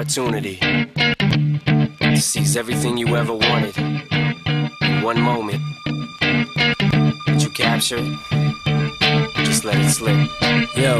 opportunity to seize everything you ever wanted in one moment. Did you capture it? Just let it slip. Yo.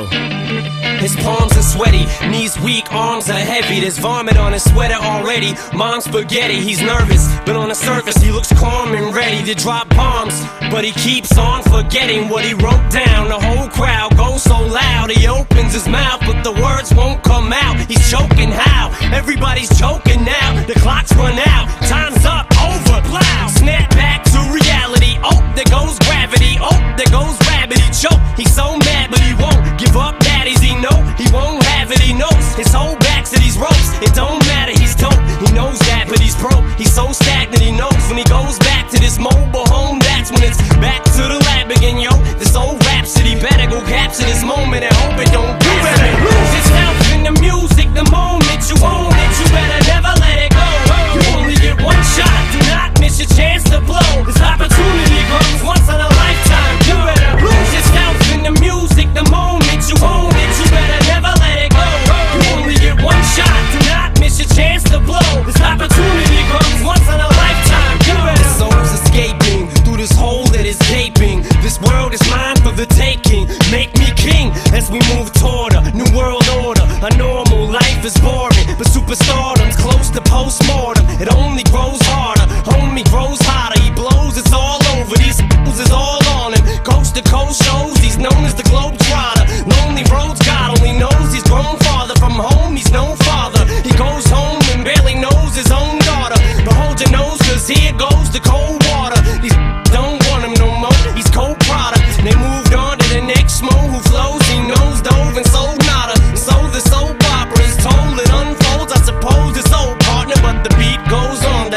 His palms are sweaty, knees weak, arms are heavy. There's vomit on his sweater already. Mom's spaghetti, he's nervous, but on the surface he looks calm and ready to drop bombs. But he keeps on forgetting what he wrote down. The whole crowd goes so loud, he opens his mouth, but the words won't come out. He's choking how? Everybody's choking now. The clock's run out, time's up, over, plow. Snap back to reality, oh, there goes gravity. Oh, there goes rabbit, he choke. He's so mad, but he won't give up. Daddies, he know he won't have it. He knows his whole back's to these ropes. It don't matter, he's dope. He knows that, but he's broke. He's so stagnant, he knows when he goes back to this mobile home. That's when it's back to the lab again, yo. This old rhapsody better go capture this moment and hope it don't pass. You better lose yourself in the music the moment you own it. You better never let it go. You only get one shot. Do not miss your chance to blow. This opportunity comes once in a lifetime. You better lose yourself in the music the moment you own it. You better never let it go. You only get one shot. Do not miss your chance to blow. This opportunity comes once in a lifetime. You better. The soul's escaping through this hole that is gaping. This world is mine for the taking. Make me king as we move toward a new world order. A normal life is boring, but superstardom's close to postmortem. It only grows harder, homie grows hotter. He blows, it's all over. These fools is all on him. Coast to coast shows, he's known as the Globetrotter. Lonely roads, God only knows he's grown farther from home. He's no father. He goes home and barely knows his own daughter. But hold your nose, cause here goes the cold water. These don't want him no more. He's cold product. They moved on to the next mo who flows. He knows dove and sold nada. And so the soap opera is told. It unfolds. I suppose it's old partner, but the beat goes on.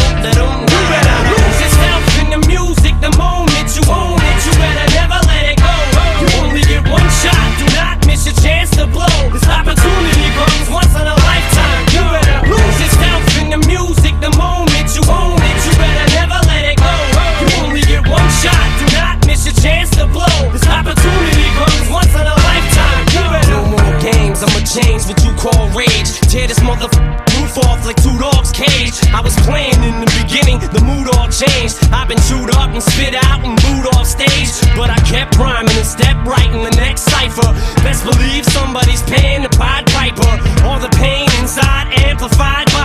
You better lose yourself in the music the moment you own it. You better never let it go. You only get one shot. Do not miss your chance to blow. This opportunity comes once in a lifetime. You better lose yourself in the music the moment you own it. You better never let it go. You only get one shot. Do not miss your chance to blow. This opportunity comes once in a lifetime. You better. No more games, I'ma change what you call rage. Tear this roof off like two dogs' cage. I was playing in the beginning, the mood all changed. I've been chewed up and spit out and booed off stage, but I kept rhyming and stepped right in the next cipher. Best believe somebody's paying the Pied Piper. All the pain inside amplified by